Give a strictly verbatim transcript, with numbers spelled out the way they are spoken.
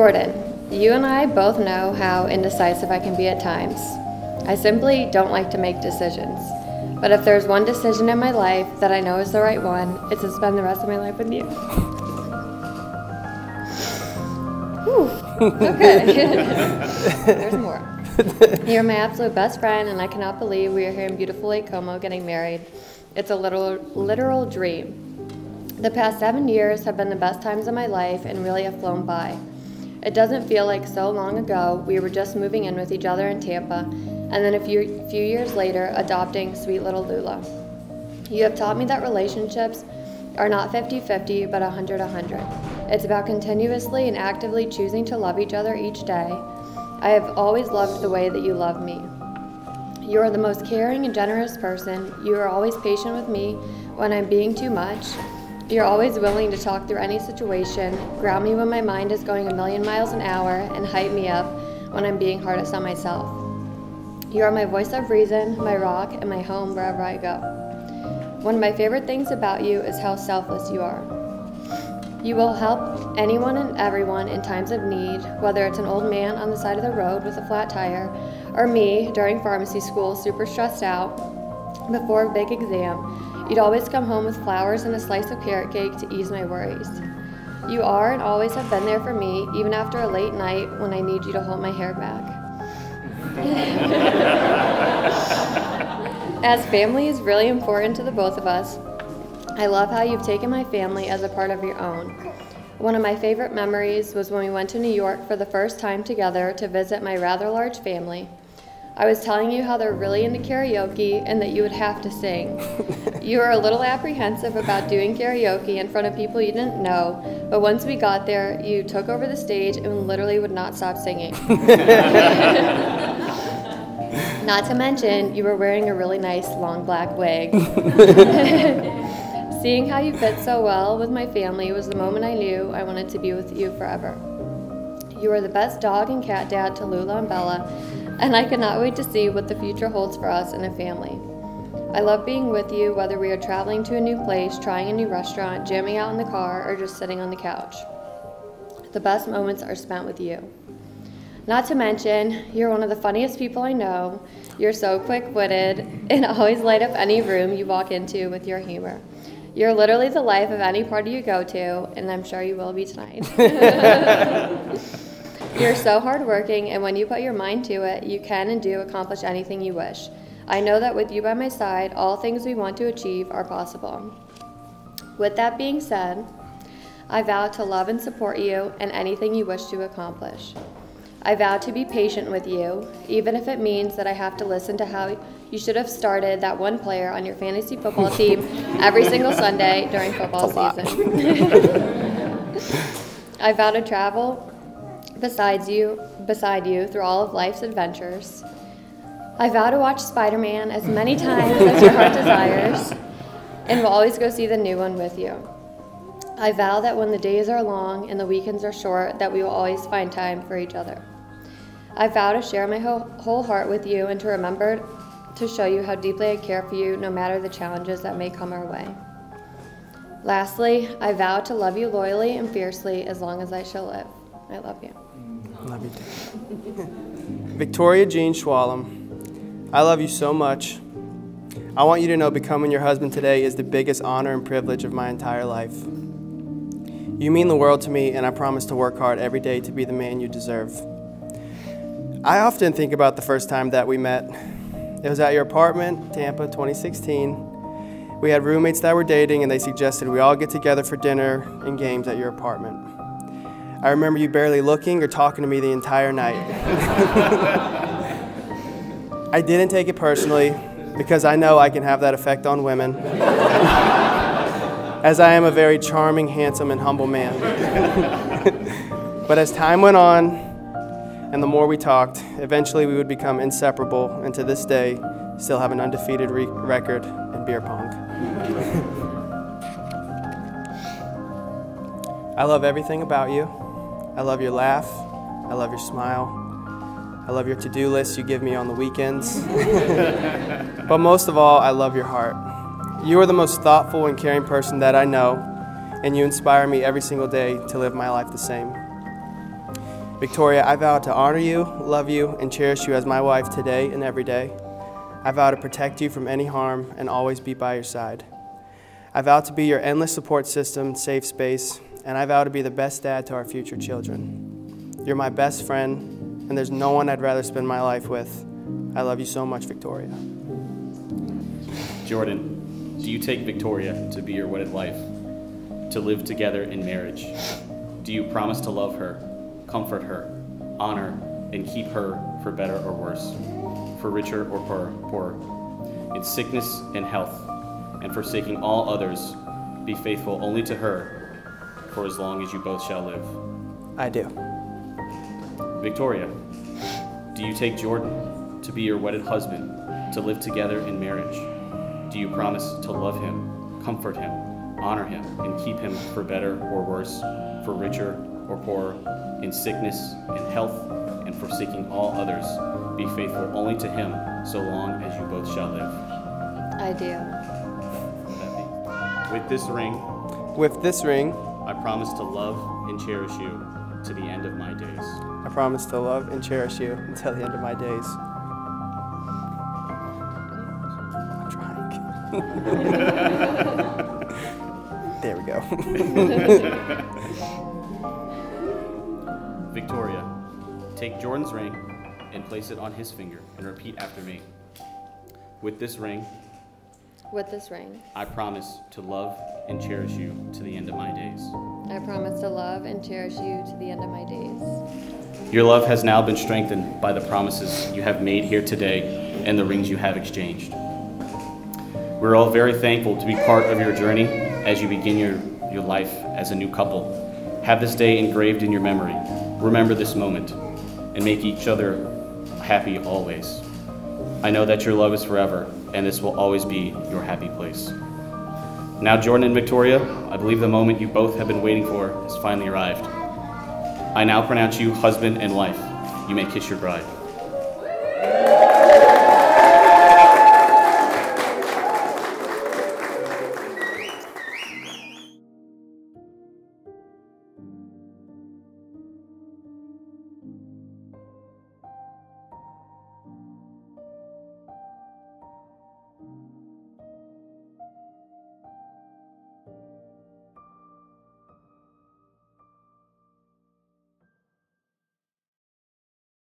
Jordan, you and I both know how indecisive I can be at times. I simply don't like to make decisions. But if there's one decision in my life that I know is the right one, it's to spend the rest of my life with you. Whew. Okay. There's more. You're my absolute best friend, and I cannot believe we are here in beautiful Lake Como getting married. It's a literal, literal dream. The past seven years have been the best times of my life and really have flown by. It doesn't feel like so long ago we were just moving in with each other in Tampa, and then a few, few years later adopting sweet little Lula. You have taught me that relationships are not fifty fifty, but one hundred one hundred. It's about continuously and actively choosing to love each other each day. I have always loved the way that you love me. You are the most caring and generous person. You are always patient with me when I'm being too much. You're always willing to talk through any situation, ground me when my mind is going a million miles an hour, and hype me up when I'm being hardest on myself. You are my voice of reason, my rock, and my home wherever I go. One of my favorite things about you is how selfless you are. You will help anyone and everyone in times of need, whether it's an old man on the side of the road with a flat tire, or me during pharmacy school super stressed out before a big exam. You'd always come home with flowers and a slice of carrot cake to ease my worries. You are and always have been there for me, even after a late night when I need you to hold my hair back. As family is really important to the both of us, I love how you've taken my family as a part of your own. One of my favorite memories was when we went to New York for the first time together to visit my rather large family. I was telling you how they're really into karaoke and that you would have to sing. You were a little apprehensive about doing karaoke in front of people you didn't know, but once we got there, you took over the stage and literally would not stop singing. Not to mention, you were wearing a really nice long black wig. Seeing how you fit so well with my family was the moment I knew I wanted to be with you forever. You are the best dog and cat dad to Lula and Bella, and I cannot wait to see what the future holds for us in a family. I love being with you, whether we are traveling to a new place, trying a new restaurant, jamming out in the car, or just sitting on the couch. The best moments are spent with you. Not to mention, you're one of the funniest people I know. You're so quick-witted and always light up any room you walk into with your humor. You're literally the life of any party you go to, and I'm sure you will be tonight. You're so hardworking, and when you put your mind to it, you can and do accomplish anything you wish. I know that with you by my side, all things we want to achieve are possible. With that being said, I vow to love and support you in anything you wish to accomplish. I vow to be patient with you, even if it means that I have to listen to how you should have started that one player on your fantasy football team every single Sunday during football season. I vow to travel besides you, beside you through all of life's adventures. I vow to watch Spider-Man as many times as your heart desires, and will always go see the new one with you. I vow that when the days are long and the weekends are short, that we will always find time for each other. I vow to share my whole, whole heart with you and to remember to show you how deeply I care for you no matter the challenges that may come our way. Lastly, I vow to love you loyally and fiercely as long as I shall live. I love you. Love you too. Victoria Jean Schwalem, I love you so much. I want you to know becoming your husband today is the biggest honor and privilege of my entire life. You mean the world to me, and I promise to work hard every day to be the man you deserve. I often think about the first time that we met. It was at your apartment, Tampa, twenty sixteen. We had roommates that were dating, and they suggested we all get together for dinner and games at your apartment. I remember you barely looking or talking to me the entire night. I didn't take it personally, because I know I can have that effect on women, as I am a very charming, handsome, and humble man. But as time went on, and the more we talked, eventually we would become inseparable, and to this day, still have an undefeated re record in beer pong. I love everything about you. I love your laugh. I love your smile. I love your to-do list you give me on the weekends. But most of all, I love your heart. You are the most thoughtful and caring person that I know, and you inspire me every single day to live my life the same. Victoria, I vow to honor you, love you, and cherish you as my wife today and every day. I vow to protect you from any harm and always be by your side. I vow to be your endless support system, safe space, and I vow to be the best dad to our future children. You're my best friend, and there's no one I'd rather spend my life with. I love you so much, Victoria. Jordan, do you take Victoria to be your wedded wife, to live together in marriage? Do you promise to love her, comfort her, honor, and keep her for better or worse, for richer or poorer, poorer, in sickness and health, and forsaking all others, be faithful only to her for as long as you both shall live? I do. Victoria, do you take Jordan to be your wedded husband, to live together in marriage? Do you promise to love him, comfort him, honor him, and keep him for better or worse, for richer or poorer, in sickness and health, and forsaking all others, be faithful only to him so long as you both shall live? I do. With this ring, With this ring, I promise to love and cherish you to the end of my days. I promise to love and cherish you until the end of my days. I'm trying. There we go. Victoria, take Jordan's ring and place it on his finger and repeat after me. With this ring, With this ring, I promise to love and cherish you to the end of my days. I promise to love and cherish you to the end of my days. Your love has now been strengthened by the promises you have made here today and the rings you have exchanged. We're all very thankful to be part of your journey as you begin your, your life as a new couple. Have this day engraved in your memory. Remember this moment and make each other happy always. I know that your love is forever, and this will always be your happy place. Now, Jordan and Victoria, I believe the moment you both have been waiting for has finally arrived. I now pronounce you husband and wife. You may kiss your bride.